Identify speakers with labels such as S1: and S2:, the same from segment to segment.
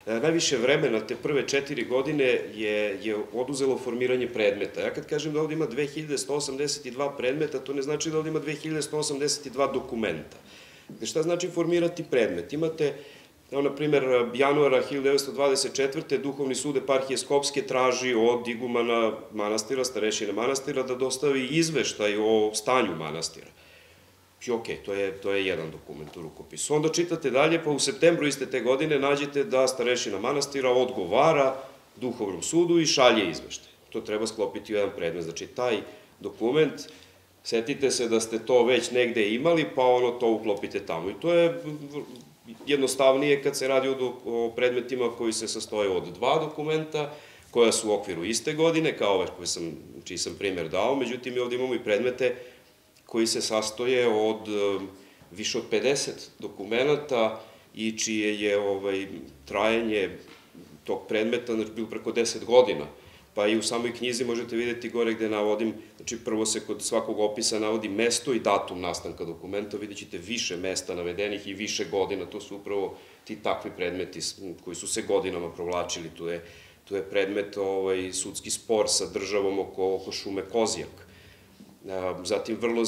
S1: najviše vremena te prve 4 godine je oduzelo formiranje predmeta. Ja kad kažem da ovde ima 2182 predmeta, to ne znači da ovde ima 2182 dokumenta. Šta znači formirati predmet? Imate, evo, na primer, januara 1924. Duhovni sud eparhije Skopske traži od igumana manastira, starešine manastira, da dostavi izveštaj o stanju manastira. I okej, to je jedan dokument u rukopisu. Onda čitate dalje, pa u septembru iste te godine nađete da starešina manastira odgovara Duhovnom sudu i šalje izveštaj. To treba sklopiti u jedan predmet. Znači, taj dokument, setite se da ste to već negde imali, pa to uklopite tamo. I to je jednostavnije kad se radi o predmetima koji se sastoje od 2 dokumenta, koja su u okviru iste godine, kao ove čiji sam primer dao, međutim i ovde imamo i predmete koji se sastoje od više od 50 dokumenta i čije je trajanje tog predmeta bilo preko 10 godina. Pa i u samoj knjizi možete vidjeti gore gde navodim, znači prvo se kod svakog opisa navodi mesto i datum nastanka dokumenta, vidjet ćete više mesta navedenih i više godina, to su upravo ti takvi predmeti koji su se godinama provlačili, tu je predmet sudski spor sa državom oko šume Kozjak. Zatim vrlo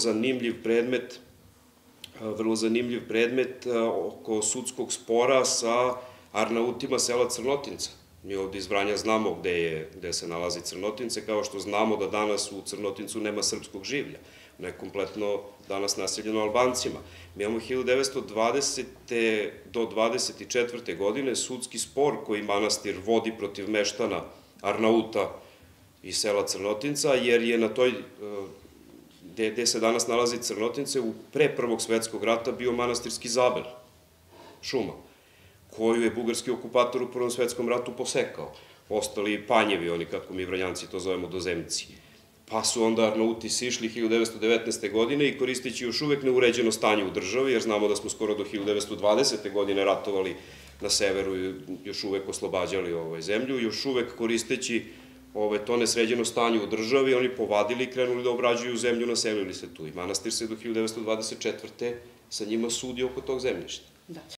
S1: zanimljiv predmet oko sudskog spora sa Arnautima sela Crnotinca. Mi ovde iz Vranja znamo gde se nalazi Crnotince, kao što znamo da danas u Crnotincu nema srpskog življa. Ono je kompletno danas naseljeno Albancima. Mi imamo 1920. do 24. godine sudski spor koji manastir vodi protiv meštana Arnauta iz sela Crnotinca, jer je na toj, gde se danas nalazi Crnotince, pre Prvog svetskog rata bio manastirski zabel, šuma, koju je bugarski okupator u Prvom svetskom ratu posekao. Ostali panjevi, oni kako mi Vranjanci to zovemo dozemci. Pa su onda Arnauti sišli 1919. godine i koristeći još uvek neuređeno stanje u državi, jer znamo da smo skoro do 1920. godine ratovali na severu i još uvek oslobađali zemlju, još uvek koristeći to nesređeno stanje u državi, oni povadili i krenuli da obrađuju zemlju, naselili se tu. I manastir se do 1924. sa njima sudi oko tog zemljišta.